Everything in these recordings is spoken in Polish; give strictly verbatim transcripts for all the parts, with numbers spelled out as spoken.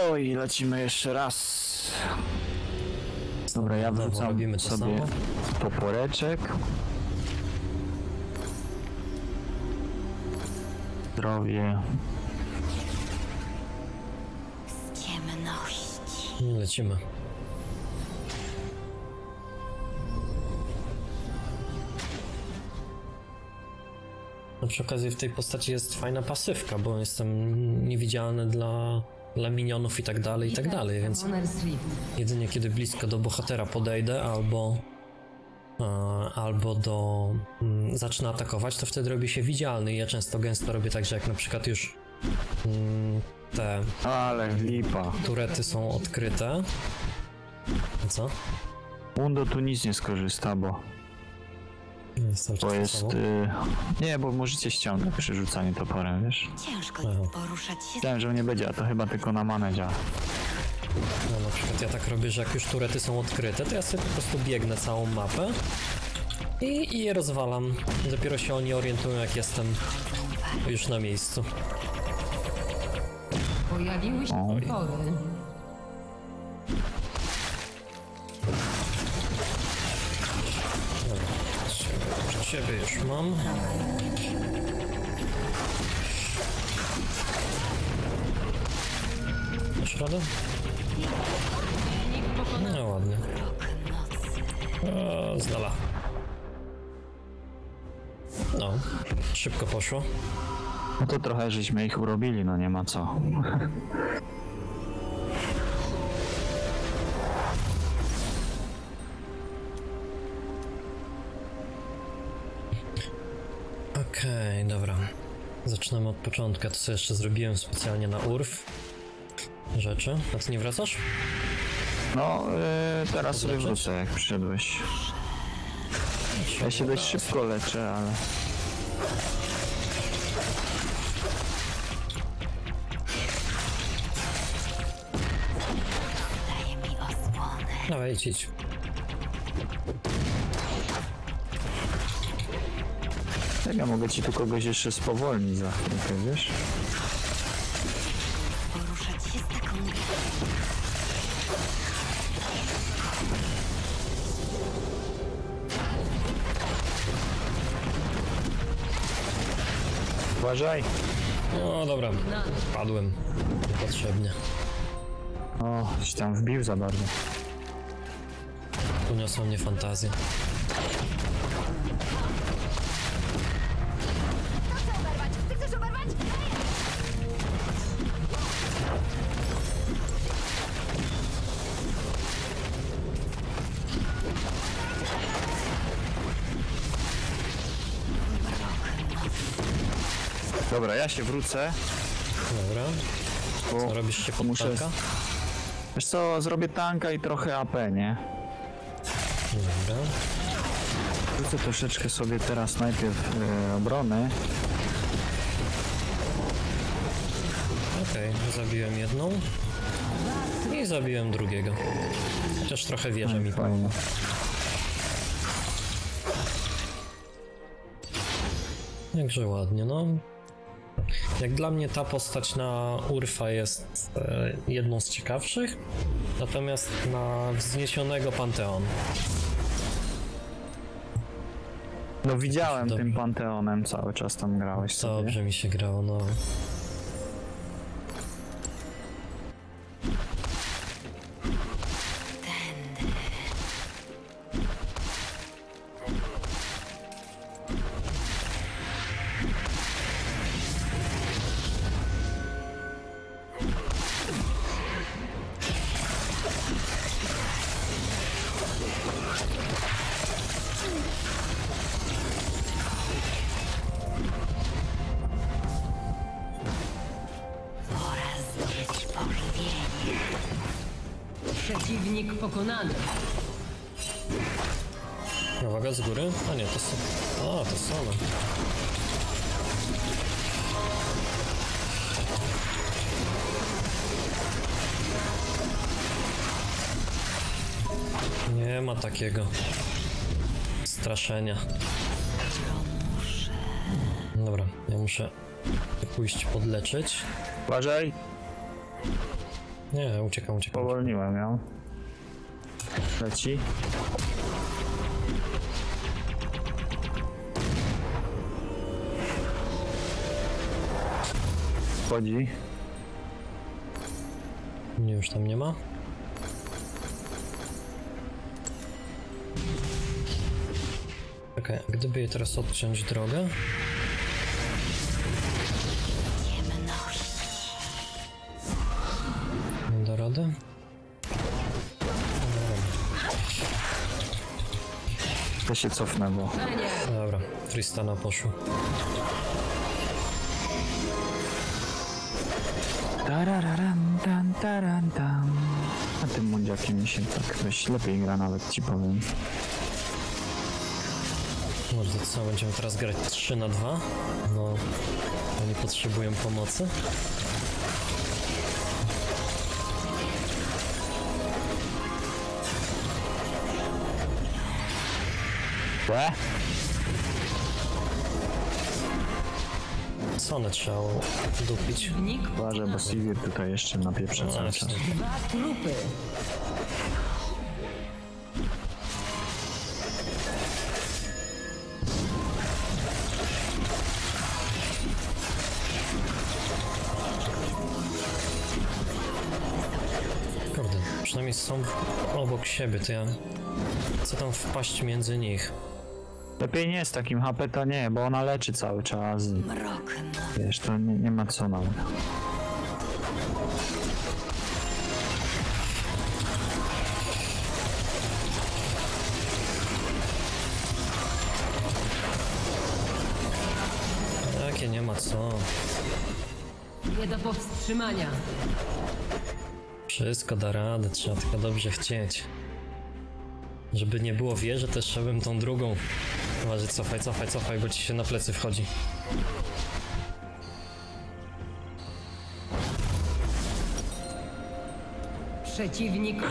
O, i lecimy jeszcze raz. Dobra, ja wrzucam robimy to sobie samo. toporeczek. Zdrowie. Z ciemności. Lecimy. No, przy okazji w tej postaci jest fajna pasywka, bo jestem niewidzialny dla, dla minionów i tak dalej, i tak dalej, więc jedynie kiedy blisko do bohatera podejdę albo e, albo do mm, zacznę atakować, to wtedy robię się widzialny i ja często gęsto robię tak, że jak na przykład już mm, te Ale lipa. turety są odkryte. Co? Mundo tu nic nie skorzysta, bo Jest cały czas to to jest... samo. Y... Nie, bo możecie ściągnąć przy rzucaniu toporem, wiesz? Ciężko Aha. poruszać się. Myślałem, że nie będzie, a to chyba tylko na manę działa. No, na przykład ja tak robię, że jak już turety są odkryte, to ja sobie po prostu biegnę całą mapę i, i je rozwalam. Dopiero się oni orientują, jak jestem już na miejscu. Pojawiły się Oj. potwory. Dobra, ciebie już mam. Masz radę? No ładnie. O, znala. No, szybko poszło. No to trochę żeśmy ich urobili, no nie ma co. Okej, okay, dobra. Zaczynamy od początku. To co jeszcze zrobiłem specjalnie na Urf. Rzeczy. A ty nie wracasz? No, y, teraz sobie Leczyć? wrócę, jak przyszedłeś. Ja się dość szybko leczę, ale... Daje mi osłonę. Dawaj, idź, idź. Jak ja mogę ci tu kogoś jeszcze spowolnić za chwilkę, wiesz? Poruszać się z taką... Uważaj! No dobra, padłem. Niepotrzebnie. O, gdzieś tam wbił za bardzo. Uniosła mnie fantazja. Chcę oberwać! Ty chcesz oberwać? Dobra, ja się wrócę, Dobra. bo Co, robisz się pod muszę... tanka? Wiesz co, zrobię tanka i trochę A P, nie? Dobra. Wrócę troszeczkę sobie teraz najpierw e, obrony. Okej, okay, zabiłem jedną. I zabiłem drugiego. Chociaż trochę wierzę mi. Fajnie. Jakże ładnie, no. Jak dla mnie ta postać na Urfa jest e, jedną z ciekawszych, natomiast na wzniesionego Panteon. No widziałem Dobrze. tym Panteonem, cały czas tam grałeś sobie. Dobrze mi się grało, no. Pora zdobyć pożywienie. Przeciwnik pokonany. Uwaga, z góry? A nie, to są... O, to są one. Nie ma takiego straszenia. Dobra, ja muszę pójść podleczyć. Uważaj! Nie, uciekam, uciekam. Powolniłem ją. Leci. Wchodzi. Mnie już tam nie ma. Okej, okay, gdyby jej teraz odciąć drogę. Nie da rady. To się cofnę, bo... Dobra, Tristana poszło. Tarararam, tam, taran, tam. A tym mundziakiem mi się tak dość lepiej gra, nawet ci powiem. Może to co, będziemy teraz grać trzy na dwa? No, oni potrzebują pomocy. Łe? Sonę trzeba dupić. Uważaj, bo Sivir tutaj jeszcze napieprza No, cały czas. Dwa trupy. Kurde, przynajmniej są obok siebie, to ja chcę tam wpaść między nich. Lepiej nie z takim H P to nie, bo ona leczy cały czas. Mrok no. Wiesz, to nie, nie ma co nawet. Jakie nie ma co. Nie do powstrzymania. Wszystko da radę, trzeba tylko dobrze chcieć. Żeby nie było wieży, też trzeba bym tą drugą. Uważaj, cofaj, cofaj, cofaj, bo ci się na plecy wchodzi. Przeciwnik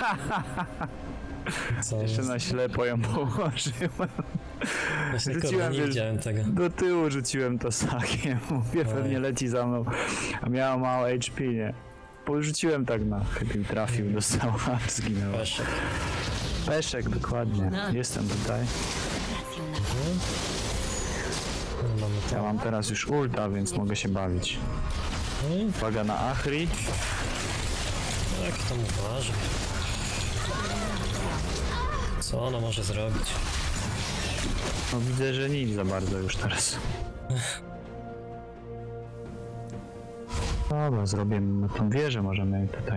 Co Jeszcze jest? na ślepo ją położyłem. Właśnie, kurde, Rzuciłem, nie wiesz, widziałem tego. do tyłu rzuciłem to sakiem. Mówię, pewnie leci za mną. A miała mało H P, nie? Porzuciłem tak na chyba trafił, dostała, zginęła. Peszek. Peszek, dokładnie. Jestem tutaj. No, mamy Ja to. mam teraz już ulta, więc mogę się bawić. No i Uwaga na Ahri. tak tam uważaj. Co ona może zrobić? No widzę, że nic za bardzo już teraz. Dobra, zrobię tą wieżę, możemy tutaj.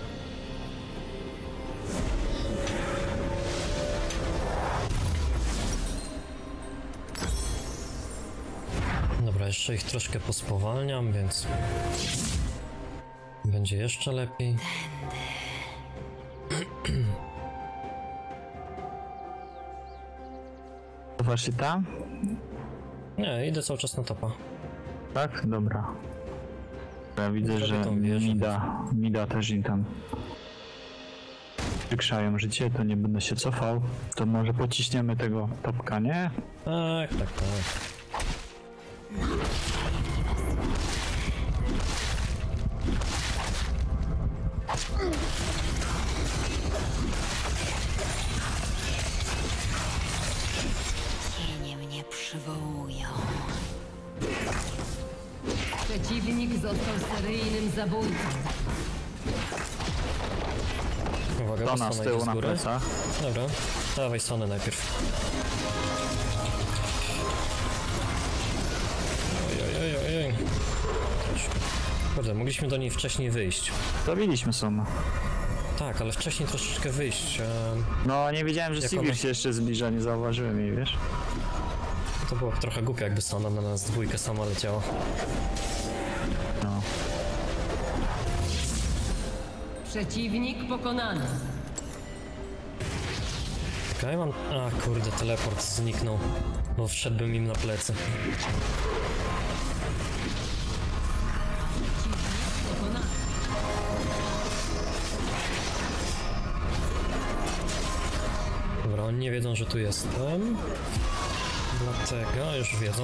Dobra, jeszcze ich troszkę pospowalniam, więc będzie jeszcze lepiej. Cofasz się tam? Nie, idę cały czas na topa. Tak? Dobra. Ja widzę, Zrobię że tą wieżę. Mida, Mida też im tam wykrzają życie, to nie będę się cofał. To może pociśniemy tego topka, nie? Tak, tak, tak. Cienie mnie przywołują. przeciwnik został seryjnym zabójcą. Uwaga, bo Tona z Sona tyłu idzie z na góry. plecach. Dobra, dawaj Sonę najpierw. Oj, oj, oj, oj. Kurde, mogliśmy do niej wcześniej wyjść. To widzieliśmy Sona. Tak, ale wcześniej troszeczkę wyjść. e, No nie wiedziałem, że Jak Sivir ona- się jeszcze zbliża, nie zauważyłem jej, wiesz? To było trochę głupie, jakby Sona na nas dwójkę sama leciała. No. Przeciwnik pokonany. Okej, mam... A kurde, teleport zniknął. Bo wszedłbym im na plecy. Pokonany. Dobra, oni nie wiedzą, że tu jestem. Dlatego już wiedzą.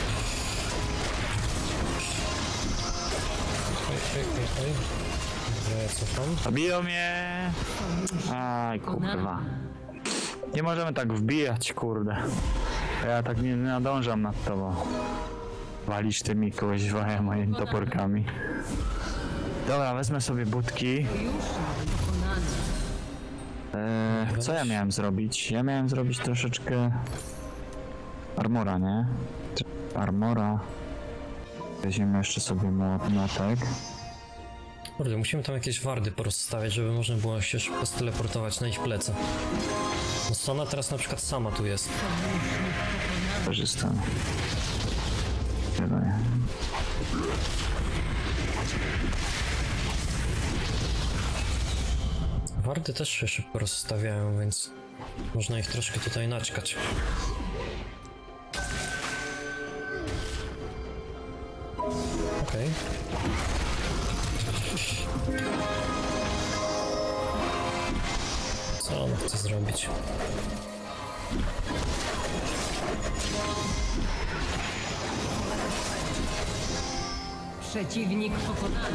Oj, oj, oj, oj. Dobra, Cofam. Zabiją mnie! Aj, kurwa. Nie możemy tak wbijać, kurde. Ja tak nie nadążam nad tobą. Walisz tymi koźwami moimi toporkami. Dobra, wezmę sobie budki. Sojusznik pokonany. Eee, co ja miałem zrobić? Ja miałem zrobić troszeczkę armora, nie? Armora. Weźmiemy jeszcze sobie młot- młotek. Kurde, musimy tam jakieś wardy porozstawiać, żeby można było się szybko steleportować na ich plecy. No Sona teraz na przykład sama tu jest. Korzystam. Tyle. Wardy też się szybko rozstawiają, więc można ich troszkę tutaj naćkać. Okej. Co on chce zrobić? Przeciwnik pokonany.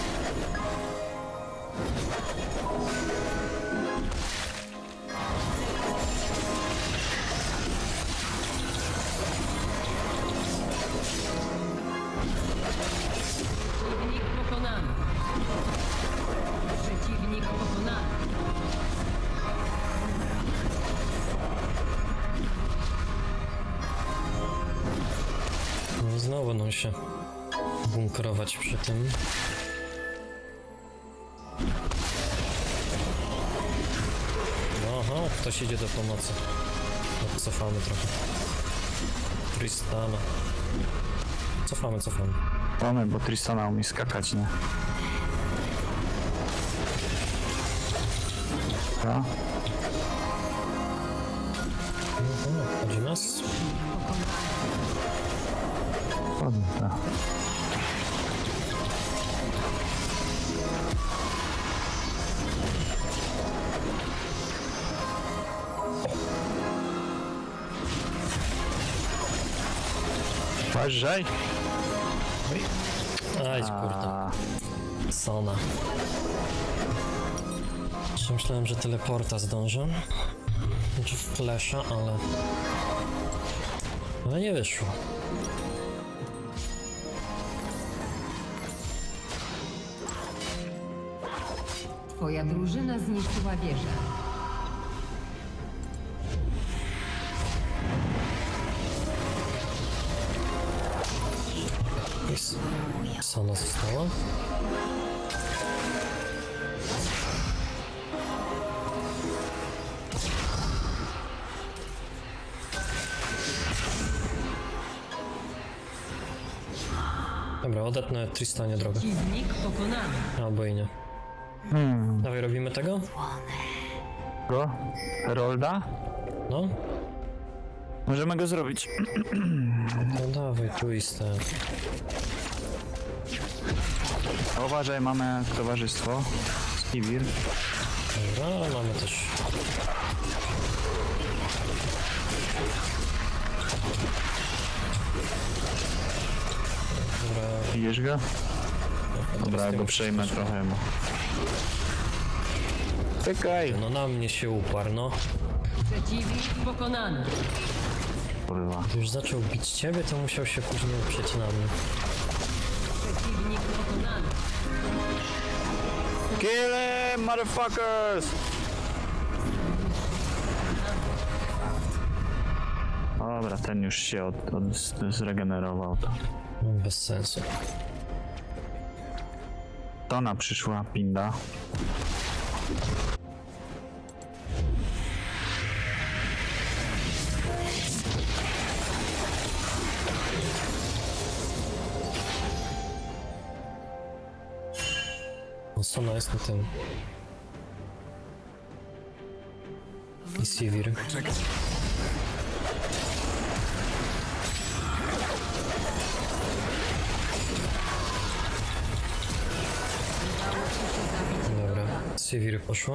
Przeciwnik pokonany. Przeciwnik pokonany. No i znowu będą się bunkrować przy tym. Aha, ktoś idzie do pomocy. No, cofamy trochę. Tristana. Cofamy, cofamy. Mamy, bo Tristana umie skakać, nie? Dobra. No, chodzi nas. Ładnie, tak. Uważaj! Aj, kurde. A, Sona. Jeszcze myślałem, że teleporta zdążę. Znaczy flasha, ale... Ale nie wyszło. Twoja drużyna zniszczyła wieżę. Jest. Sona została. Dobra, odetnę Tristanie drogę. Przeciwnik pokonany. Albo i nie. hmm. Dawaj, robimy tego? Go? Herolda? No? Możemy go zrobić. No dawaj, Twister. Uważaj, mamy towarzystwo. Skivir. Dobra, mamy też... Dobra, Bijesz go? Dobra, ja go przejmę trochę. Czekaj! no na mnie się uparł, no. Przeciwnik pokonany. Kurwa. Gdy już zaczął bić ciebie, to musiał się później uprzeć na mnie. Przeciwnik pokonany. Kill him, motherfuckers! Dobra, ten już się od, od, zregenerował. To. No, bez sensu. Tona przyszła, pinda. No, Sona jest na tym. I Sivir. Dobra, Sivir poszła.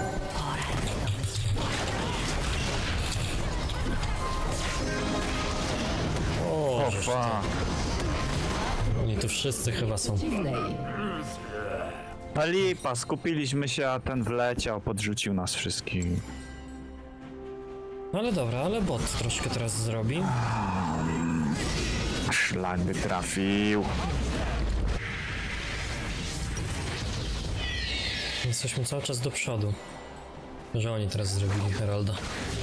O, O, żeż fa. ty. Oni tu wszyscy chyba są. Przeciwnej. No lipa, skupiliśmy się, a ten wleciał, podrzucił nas wszystkich. No ale dobra, ale bot troszkę teraz zrobi. Szlak by trafił. Jesteśmy cały czas do przodu. Że oni teraz zrobili Heralda.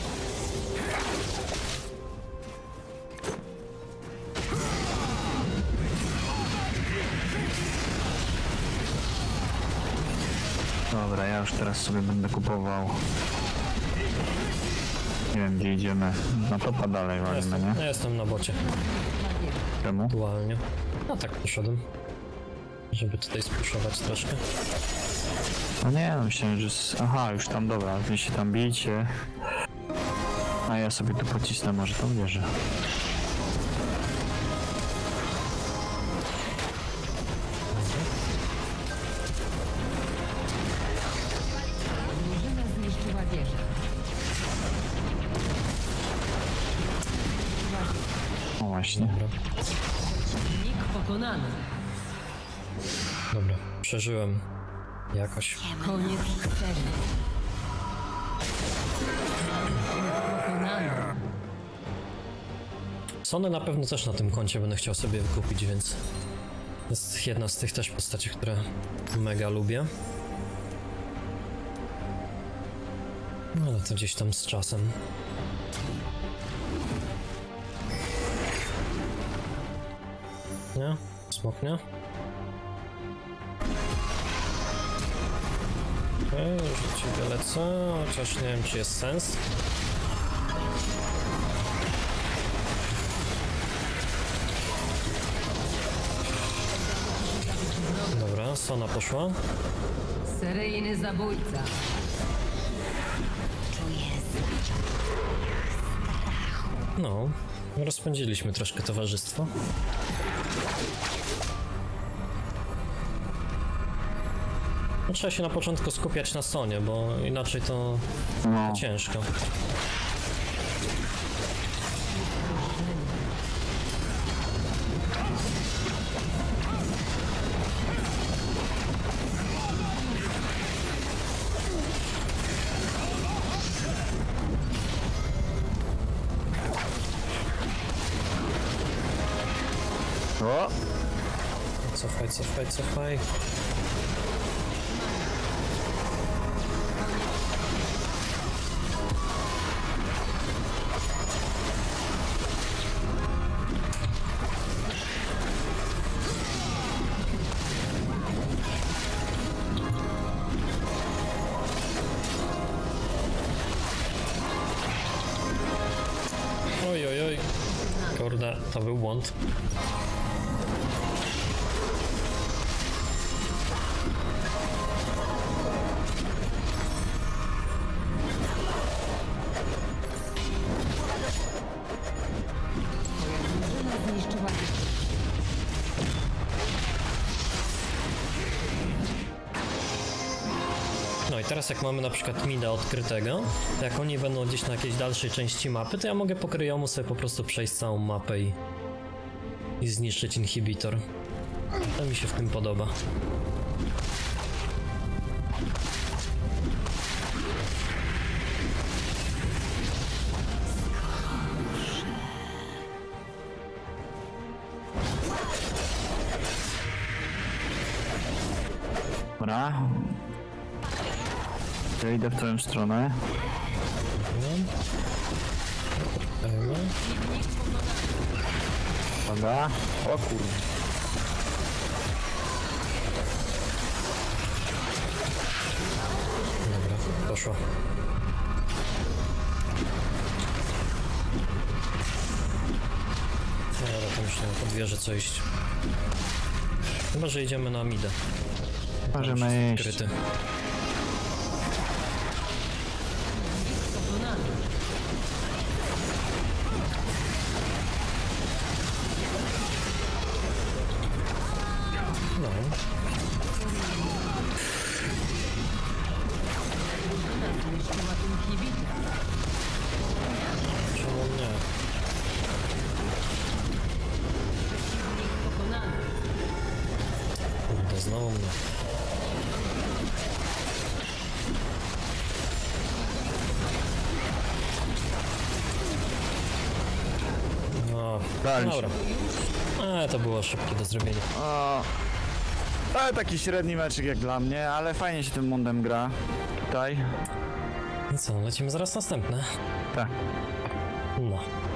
Dobra, ja już teraz sobie będę kupował. Nie wiem gdzie idziemy. Na topa dalej walimy, Jestem, nie? ja jestem na bocie Czemu? aktualnie. No tak poszedłem. Żeby tutaj spuszować troszkę. No nie, no myślałem, że... s- Aha, już tam, dobra, wy się tam bijcie. A ja sobie tu pocisnę może tą wieżę. Drużyna zniszczyła wieżę. O właśnie. Przeciwnik pokonany. Dobra, przeżyłem. Jakoś. Koniec serii. Pokonany. Sonę na pewno też na tym koncie będę chciał sobie wykupić, więc jest jedna z tych też postaci, które mega lubię. No ale to gdzieś tam z czasem. Nie? Smok nie? Okej, okay, już ciebie lecę, chociaż nie wiem czy jest sens. Dobra, Sona poszła. Seryjny zabójca. Czuję No, rozpędziliśmy troszkę towarzystwo. No, trzeba się na początku skupiać na Sonie, bo inaczej to No. ciężko. O! Cofaj, cofaj, cofaj. Oj, oj, oj. Kurde, to był błąd. Drużyna zniszczyła wieżę. No i teraz jak mamy na przykład mida odkrytego, to jak oni będą gdzieś na jakiejś dalszej części mapy, to ja mogę po kryjomu sobie po prostu przejść całą mapę i, i zniszczyć inhibitor. To mi się w tym podoba. Dobra. Ja idę w twoją stronę. Ewa. Uwaga. O kurde. Dobra, poszło. Dobra, to myślę, że pod wieżę co iść. Chyba, że idziemy na midę. Możemy iść. Kryty. Pokonany. No. Drużyna zniszczyła inhibitor. Czemu nie? Pokonany. Kurde, znowu mnie. Dali się. Dobra. A, to było szybkie do zrobienia. O, ale taki średni meczek jak dla mnie, ale fajnie się tym mundem gra. Tutaj. No co, lecimy zaraz następne. Tak. No.